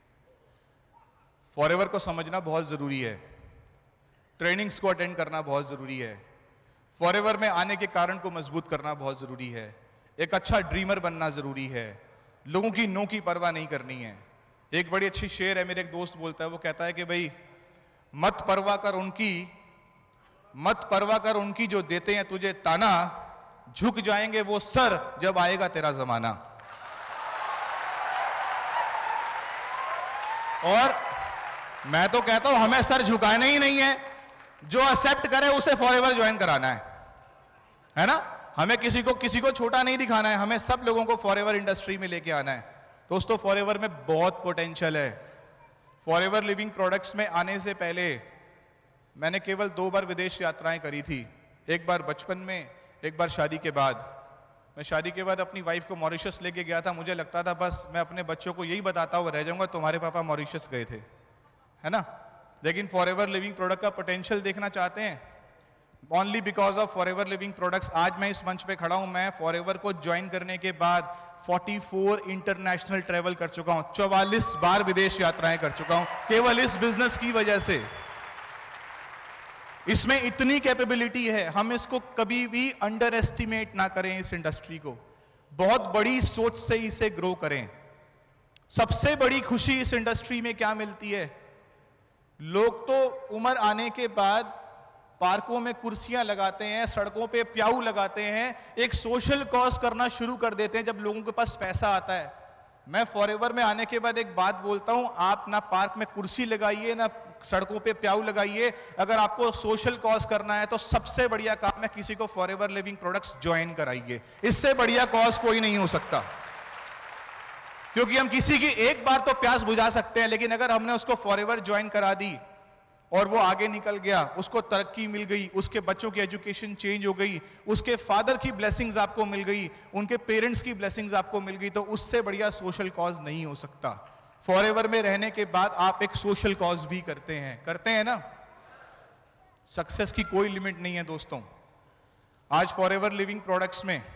फॉरएवर को समझना बहुत जरूरी है, ट्रेनिंग्स को अटेंड करना बहुत जरूरी है, फॉरएवर में आने के कारण को मजबूत करना बहुत जरूरी है, एक अच्छा ड्रीमर बनना जरूरी है, लोगों की नो की परवाह नहीं करनी है। एक बड़ी अच्छी शेर है, मेरे एक दोस्त बोलता है, वो कहता है कि भाई मत परवाह कर उनकी जो देते हैं तुझे ताना, झुक जाएंगे वो सर जब आएगा तेरा जमाना। और मैं तो कहता हूं हमें सर झुकाना ही नहीं है, जो एक्सेप्ट करे उसे फॉरएवर ज्वाइन कराना है ना। हमें किसी को छोटा नहीं दिखाना है, हमें सब लोगों को फॉरएवर इंडस्ट्री में लेके आना है। दोस्तों फॉरएवर में बहुत पोटेंशियल है। फॉरएवर लिविंग प्रोडक्ट्स में आने से पहले मैंने केवल 2 बार विदेश यात्राएं करी थी, एक बार बचपन में, एक बार शादी के बाद। मैं शादी के बाद अपनी वाइफ को मॉरिशस लेके गया था। मुझे लगता था बस मैं अपने बच्चों को यही बताता हुआ रह जाऊंगा, तुम्हारे पापा मॉरिशस गए थे, है ना। लेकिन फॉरएवर लिविंग प्रोडक्ट का पोटेंशियल देखना चाहते हैं, only because of forever living products आज मैं इस मंच पे खड़ा हूं। मैं फॉरएवर को ज्वाइन करने के बाद 44 इंटरनेशनल ट्रेवल कर चुका हूं, 44 बार विदेश यात्राएं कर चुका हूं, केवल इस बिजनेस की वजह से। इसमें इतनी कैपेबिलिटी है, हम इसको कभी भी अंडर एस्टिमेट ना करें। इस इंडस्ट्री को बहुत बड़ी सोच से इसे ग्रो करें। सबसे बड़ी खुशी इस इंडस्ट्री में क्या मिलती है? लोग तो उम्र आने के बाद पार्कों में कुर्सियां लगाते हैं, सड़कों पे प्याऊ लगाते हैं, एक सोशल कॉज करना शुरू कर देते हैं जब लोगों के पास पैसा आता है। मैं फॉरएवर में आने के बाद एक बात बोलता हूं, आप ना पार्क में कुर्सी लगाइए ना सड़कों पे प्याऊ लगाइए। अगर आपको सोशल कॉज करना है तो सबसे बढ़िया काम है किसी को फॉरएवर लिविंग प्रोडक्ट्स ज्वाइन कराइए। इससे बढ़िया कॉज कोई नहीं हो सकता, क्योंकि हम किसी की एक बार तो प्यास बुझा सकते हैं, लेकिन अगर हमने उसको फॉरएवर ज्वाइन करा दी और वो आगे निकल गया, उसको तरक्की मिल गई, उसके बच्चों की एजुकेशन चेंज हो गई, उसके फादर की ब्लेसिंग्स आपको मिल गई, उनके पेरेंट्स की ब्लेसिंग्स आपको मिल गई, तो उससे बढ़िया सोशल कॉज नहीं हो सकता। फॉरएवर में रहने के बाद आप एक सोशल कॉज भी करते हैं ना। सक्सेस की कोई लिमिट नहीं है दोस्तों। आज फॉरएवर लिविंग प्रोडक्ट्स में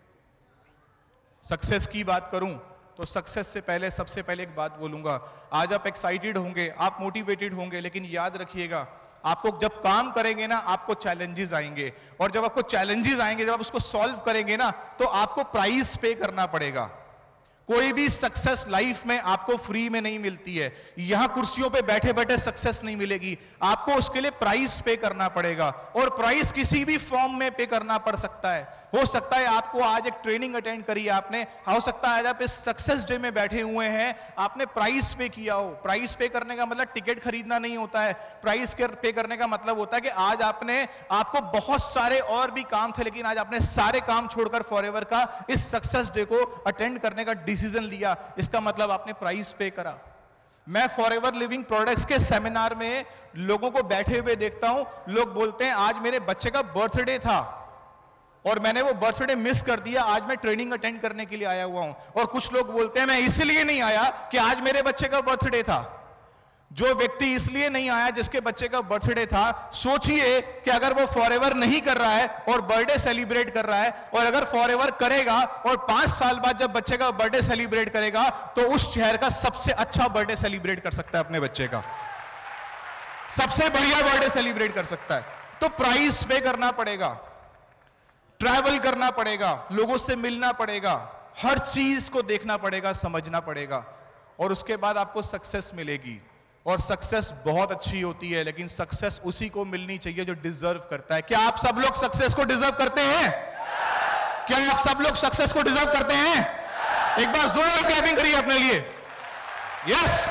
सक्सेस की बात करूं तो सक्सेस से पहले सबसे पहले एक बात बोलूंगा, आज आप एक्साइटेड होंगे, आप मोटिवेटेड होंगे, लेकिन याद रखिएगा आपको जब काम करेंगे ना आपको चैलेंजेस आएंगे, और जब आपको चैलेंजेस आएंगे, जब आप उसको सॉल्व करेंगे ना तो आपको प्राइस पे करना पड़ेगा। कोई भी सक्सेस लाइफ में आपको फ्री में नहीं मिलती है। यहां कुर्सियों पे बैठे बैठे सक्सेस नहीं मिलेगी, आपको उसके लिए प्राइस पे करना पड़ेगा, और प्राइस किसी भी फॉर्म में पे करना पड़ सकता है। हो सकता है आपको आज एक ट्रेनिंग अटेंड करी आपने, हो सकता है आज आप इस सक्सेस डे में बैठे हुए हैं, आपने प्राइस पे किया हो। प्राइस पे करने का मतलब टिकट खरीदना नहीं होता है, प्राइस पे करने का मतलब होता है कि आज आपको बहुत सारे और भी काम थे, लेकिन आज आपने सारे काम छोड़कर फॉरएवर का इस सक्सेस डे को अटेंड करने का डिसीजन लिया। इसका मतलब आपने प्राइस पे करा। मैं फॉरएवर लिविंग प्रोडक्ट्स के सेमिनार में लोगों को बैठे हुए देखता हूं, लोग बोलते हैं आज मेरे बच्चे का बर्थडे था और मैंने वो बर्थडे मिस कर दिया, आज मैं ट्रेनिंग अटेंड करने के लिए आया हुआ हूं। और कुछ लोग बोलते हैं मैं इसलिए नहीं आया कि आज मेरे बच्चे का बर्थडे था। जो व्यक्ति इसलिए नहीं आया जिसके बच्चे का बर्थडे था, सोचिए कि अगर वो फॉरएवर नहीं कर रहा है और बर्थडे सेलिब्रेट कर रहा है, और अगर फॉरएवर करेगा और 5 साल बाद जब बच्चे का बर्थडे सेलिब्रेट करेगा तो उस शहर का सबसे अच्छा बर्थडे सेलिब्रेट कर सकता है, अपने बच्चे का सबसे बढ़िया बर्थडे सेलिब्रेट कर सकता है। तो प्राइस पे करना पड़ेगा, ट्रैवल करना पड़ेगा, लोगों से मिलना पड़ेगा, हर चीज को देखना पड़ेगा, समझना पड़ेगा, और उसके बाद आपको सक्सेस मिलेगी। और सक्सेस बहुत अच्छी होती है, लेकिन सक्सेस उसी को मिलनी चाहिए जो डिजर्व करता है। क्या आप सब लोग सक्सेस को डिजर्व करते हैं? क्या आप सब लोग सक्सेस को डिजर्व करते हैं? एक बार जोरदार क्लैपिंग करिए अपने लिए। यस।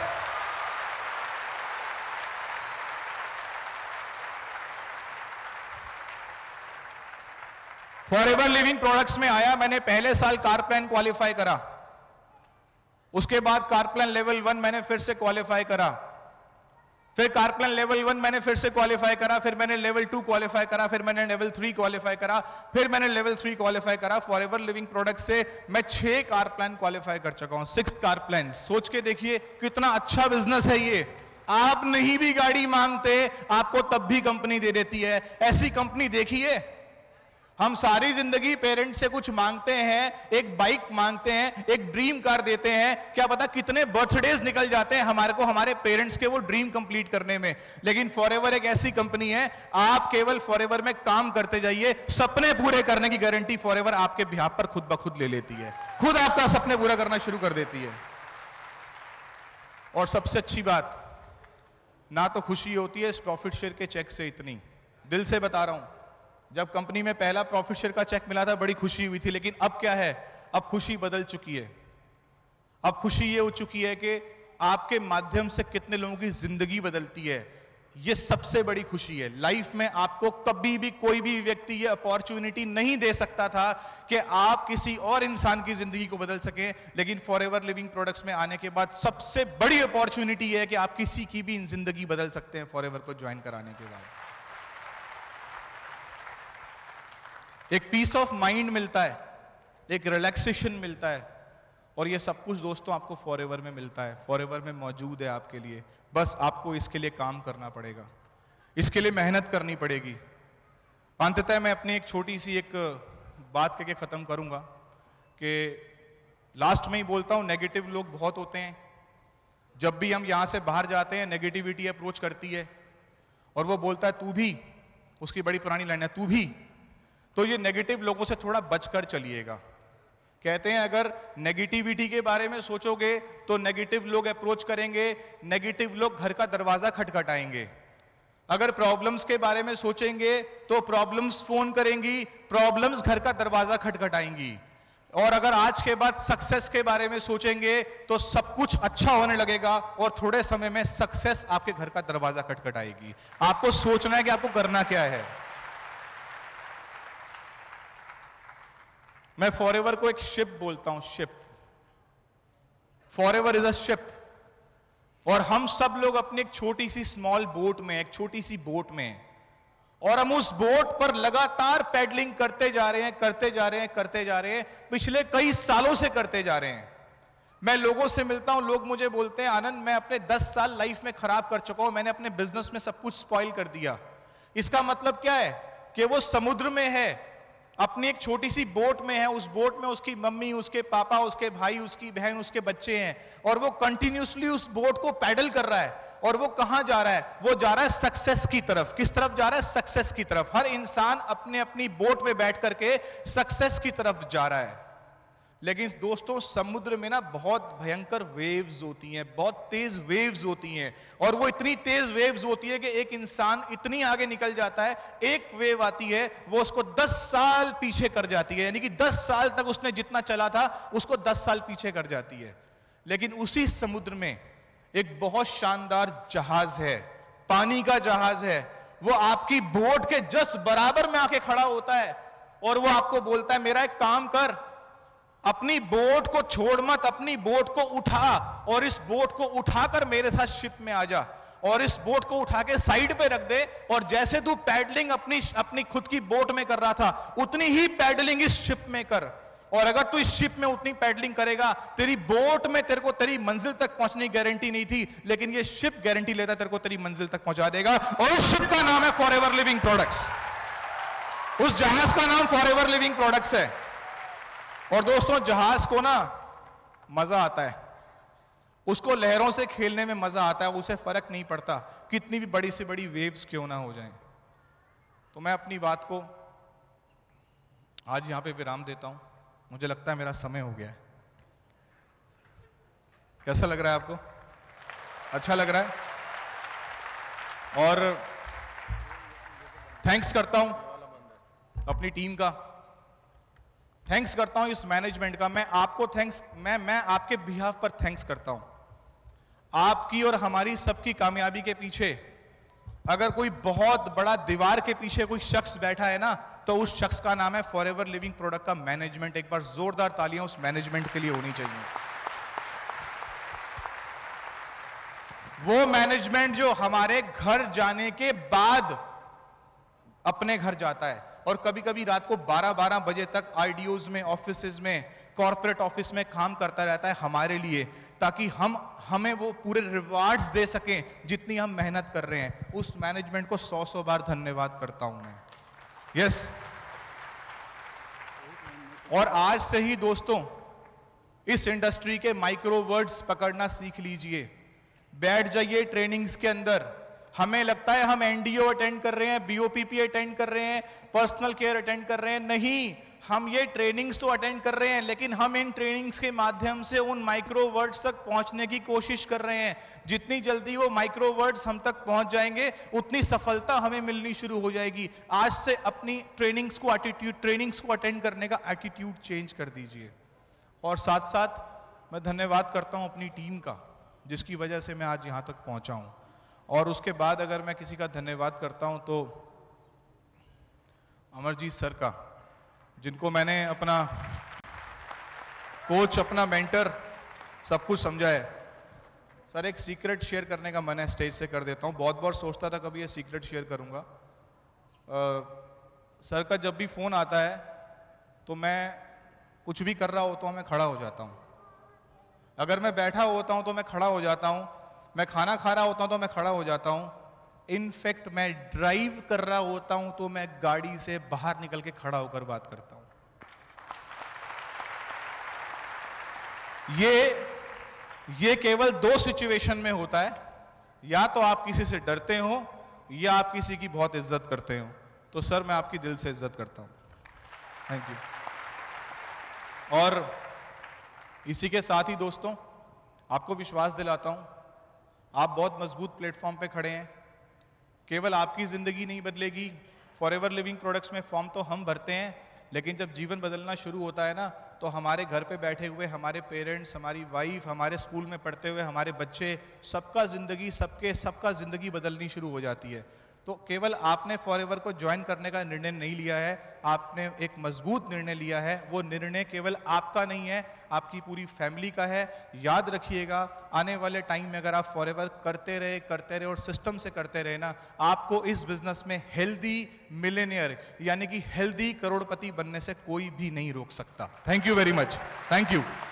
फॉरएवर लिविंग प्रोडक्ट्स में आया, मैंने पहले साल कार प्लान क्वालिफाई करा, उसके बाद कार प्लान लेवल 1 मैंने फिर से क्वालिफाई करा, फिर कार प्लान लेवल 1 मैंने फिर से क्वालिफाई करा, फिर मैंने लेवल 2 क्वालिफाई करा, फिर मैंने लेवल 3 क्वालिफाई करा, फिर मैंने लेवल 3 क्वालिफाई करा। फॉरएवर लिविंग प्रोडक्ट से मैं 6 कार प्लान क्वालिफाई कर चुका हूं, 6 कार प्लान। सोच के देखिए कितना अच्छा बिजनेस है ये। आप नहीं भी गाड़ी मांगते, आपको तब भी कंपनी दे देती है। ऐसी कंपनी देखिए। हम सारी जिंदगी पेरेंट से कुछ मांगते हैं, एक बाइक मांगते हैं, एक ड्रीम कार देते हैं, क्या पता कितने बर्थडेज निकल जाते हैं हमारे को हमारे पेरेंट्स के वो ड्रीम कंप्लीट करने में। लेकिन फॉरएवर एक ऐसी कंपनी है, आप केवल फॉरएवर में काम करते जाइए, सपने पूरे करने की गारंटी फॉरएवर आपके बिहाफ पर खुद ब खुद ले लेती है, खुद आपका सपने पूरा करना शुरू कर देती है। और सबसे अच्छी बात, ना तो खुशी होती है इस प्रॉफिट शेयर के चेक से, इतनी दिल से बता रहा हूं, जब कंपनी में पहला प्रॉफिट शेयर का चेक मिला था बड़ी खुशी हुई थी, लेकिन अब क्या है, अब खुशी बदल चुकी है। अब खुशी ये हो चुकी है कि आपके माध्यम से कितने लोगों की जिंदगी बदलती है, ये सबसे बड़ी खुशी है। लाइफ में आपको कभी भी कोई भी व्यक्ति ये अपॉर्चुनिटी नहीं दे सकता था कि आप किसी और इंसान की जिंदगी को बदल सकें, लेकिन फॉरएवर लिविंग प्रोडक्ट्स में आने के बाद सबसे बड़ी अपॉर्चुनिटी है कि आप किसी की भी जिंदगी बदल सकते हैं फॉरएवर को ज्वाइन कराने के बाद। एक पीस ऑफ माइंड मिलता है, एक रिलैक्सेशन मिलता है, और ये सब कुछ दोस्तों आपको फॉरएवर में मिलता है, फॉरएवर में मौजूद है आपके लिए। बस आपको इसके लिए काम करना पड़ेगा, इसके लिए मेहनत करनी पड़ेगी। अंततः मैं अपनी एक छोटी सी एक बात करके खत्म करूंगा कि लास्ट में ही बोलता हूं, नेगेटिव लोग बहुत होते हैं। जब भी हम यहां से बाहर जाते हैं, नेगेटिविटी अप्रोच करती है और वो बोलता है तू भी, उसकी बड़ी पुरानी लाइन है, तू भी। तो ये नेगेटिव लोगों से थोड़ा बचकर चलिएगा। कहते हैं अगर नेगेटिविटी के बारे में सोचोगे तो नेगेटिव लोग अप्रोच करेंगे, नेगेटिव लोग घर का दरवाजा खटखटाएंगे। अगर प्रॉब्लम्स के बारे में सोचेंगे तो प्रॉब्लम्स फोन करेंगी, प्रॉब्लम्स घर का दरवाजा खटखटाएंगी। और अगर आज के बाद सक्सेस के बारे में सोचेंगे तो सब कुछ अच्छा होने लगेगा और थोड़े समय में सक्सेस आपके घर का दरवाजा खटखटाएगी। आपको सोचना है कि आपको करना क्या है। मैं फॉरएवर को एक शिप बोलता हूं, ship. Forever is a ship, और हम सब लोग अपनी एक छोटी सी स्मॉल बोट में, एक छोटी सी बोट में, और हम उस बोट पर लगातार पैडलिंग करते जा रहे हैं, करते जा रहे हैं, करते जा रहे हैं, पिछले कई सालों से करते जा रहे हैं। मैं लोगों से मिलता हूं, लोग मुझे बोलते हैं आनंद मैं अपने 10 साल लाइफ में खराब कर चुका हूं, मैंने अपने बिजनेस में सब कुछ स्पॉइल कर दिया। इसका मतलब क्या है कि वो समुद्र में है, अपनी एक छोटी सी बोट में है, उस बोट में उसकी मम्मी, उसके पापा, उसके भाई, उसकी बहन, उसके बच्चे हैं, और वो कंटिन्यूसली उस बोट को पैडल कर रहा है। और वो कहां जा रहा है? वो जा रहा है सक्सेस की तरफ। किस तरफ जा रहा है? सक्सेस की तरफ। हर इंसान अपने अपनी बोट में बैठ करके सक्सेस की तरफ जा रहा है। लेकिन दोस्तों समुद्र में ना बहुत भयंकर वेव्स होती हैं, बहुत तेज वेव्स होती हैं, और वो इतनी तेज वेव्स होती है कि एक इंसान इतनी आगे निकल जाता है, एक वेव आती है वो उसको 10 साल पीछे कर जाती है, यानी कि 10 साल तक उसने जितना चला था उसको 10 साल पीछे कर जाती है। लेकिन उसी समुद्र में एक बहुत शानदार जहाज है, पानी का जहाज है, वो आपकी बोट के जस्ट बराबर में आके खड़ा होता है और वो आपको बोलता है मेरा एक काम कर, अपनी बोट को छोड़ मत, अपनी बोट को उठा और इस बोट को उठाकर मेरे साथ शिप में आ जा, और इस बोट को उठा के साइड पे रख दे, और जैसे तू पैडलिंग अपनी खुद की बोट में कर रहा था उतनी ही पैडलिंग इस शिप में कर। और अगर तू इस शिप में उतनी पैडलिंग करेगा, तेरी बोट में तेरे को तेरी मंजिल तक पहुंचने की गारंटी नहीं थी, लेकिन ये शिप गारंटी लेता तेरे को तेरी मंजिल तक पहुंचा देगा, और उस शिप का नाम है फॉरएवर लिविंग प्रोडक्ट्स। उस जहाज का नाम फॉरएवर लिविंग प्रोडक्ट्स है। और दोस्तों जहाज को ना मजा आता है, उसको लहरों से खेलने में मजा आता है, उसे फर्क नहीं पड़ता कितनी भी बड़ी से बड़ी वेव्स क्यों ना हो जाएं। तो मैं अपनी बात को आज यहां पे विराम देता हूं, मुझे लगता है मेरा समय हो गया है। कैसा लग रहा है आपको? अच्छा लग रहा है? और थैंक्स करता हूं अपनी टीम का, थैंक्स करता हूं इस मैनेजमेंट का। मैं आपको थैंक्स, मैं आपके बिहाफ पर थैंक्स करता हूं। आपकी और हमारी सबकी कामयाबी के पीछे अगर कोई बहुत बड़ा दीवार के पीछे कोई शख्स बैठा है ना, तो उस शख्स का नाम है फॉरएवर लिविंग प्रोडक्ट का मैनेजमेंट। एक बार जोरदार तालियां उस मैनेजमेंट के लिए होनी चाहिए। वो मैनेजमेंट जो हमारे घर जाने के बाद अपने घर जाता है और कभी कभी रात को 12-12 बजे तक आईडीओज में, ऑफिसेज में, कॉर्पोरेट ऑफिस में काम करता रहता है हमारे लिए, ताकि हमें वो पूरे रिवार्ड्स दे सकें जितनी हम मेहनत कर रहे हैं। उस मैनेजमेंट को 100 बार धन्यवाद करता हूं मैं। यस। और आज से ही दोस्तों इस इंडस्ट्री के माइक्रो वर्ड्स पकड़ना सीख लीजिए। बैठ जाइए ट्रेनिंग्स के अंदर। हमें लगता है हम एनडीओ अटेंड कर रहे हैं, बीओपीपी अटेंड कर रहे हैं, पर्सनल केयर अटेंड कर रहे हैं। नहीं, हम ये ट्रेनिंग्स तो अटेंड कर रहे हैं, लेकिन हम इन ट्रेनिंग्स के माध्यम से उन माइक्रो वर्ड्स तक पहुंचने की कोशिश कर रहे हैं। जितनी जल्दी वो माइक्रो वर्ड्स हम तक पहुंच जाएंगे, उतनी सफलता हमें मिलनी शुरू हो जाएगी। आज से अपनी ट्रेनिंग्स को अटेंड करने का एटीट्यूड चेंज कर दीजिए। और साथ साथ मैं धन्यवाद करता हूं अपनी टीम का, जिसकी वजह से मैं आज यहां तक पहुंचा हूं। और उसके बाद अगर मैं किसी का धन्यवाद करता हूं तो अमरजीत सर का, जिनको मैंने अपना कोच, अपना मेंटर, सब कुछ समझा है। सर, एक सीक्रेट शेयर करने का मन है, स्टेज से कर देता हूँ। बहुत बार सोचता था कभी ये सीक्रेट शेयर करूँगा। सर का जब भी फ़ोन आता है तो मैं कुछ भी कर रहा होता हूँ, मैं खड़ा हो जाता हूँ। अगर मैं बैठा होता हूँ तो मैं खड़ा हो जाता हूँ, मैं खाना खा रहा होता हूँ तो मैं खड़ा हो जाता हूँ। इनफैक्ट मैं ड्राइव कर रहा होता हूं तो मैं गाड़ी से बाहर निकल के खड़ा होकर बात करता हूं। ये केवल 2 सिचुएशन में होता है, या तो आप किसी से डरते हो या आप किसी की बहुत इज्जत करते हो। तो सर, मैं आपकी दिल से इज्जत करता हूं। Thank you. और इसी के साथ ही दोस्तों, आपको विश्वास दिलाता हूं, आप बहुत मजबूत प्लेटफॉर्म पे खड़े हैं। केवल आपकी जिंदगी नहीं बदलेगी। फॉरएवर लिविंग प्रोडक्ट्स में फॉर्म तो हम भरते हैं, लेकिन जब जीवन बदलना शुरू होता है ना, तो हमारे घर पे बैठे हुए हमारे पेरेंट्स, हमारी वाइफ, हमारे स्कूल में पढ़ते हुए हमारे बच्चे, सबका जिंदगी बदलनी शुरू हो जाती है। तो केवल आपने फॉरएवर को ज्वाइन करने का निर्णय नहीं लिया है, आपने एक मजबूत निर्णय लिया है। वो निर्णय केवल आपका नहीं है, आपकी पूरी फैमिली का है। याद रखिएगा, आने वाले टाइम में अगर आप फॉरएवर करते रहे और सिस्टम से करते रहे ना, आपको इस बिजनेस में हेल्दी मिलेनियर यानी कि हेल्दी करोड़पति बनने से कोई भी नहीं रोक सकता। Thank you very much. Thank you.